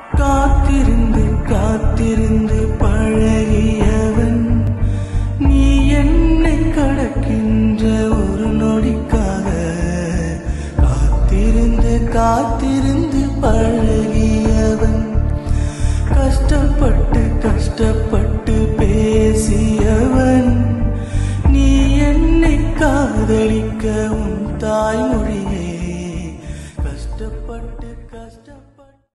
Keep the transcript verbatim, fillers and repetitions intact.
காத்திருந்து காத்திருந்து பழகியவன் நீ என்னை கடக்கின்ற ஒரு நொடிக்காக காத்திருந்து காத்திருந்து பழகியவன் கஷ்டப்பட்டு கஷ்டப்பட்டு பேசியவன் நீ என்னை காதலிக்க உன் தாய்மொழியே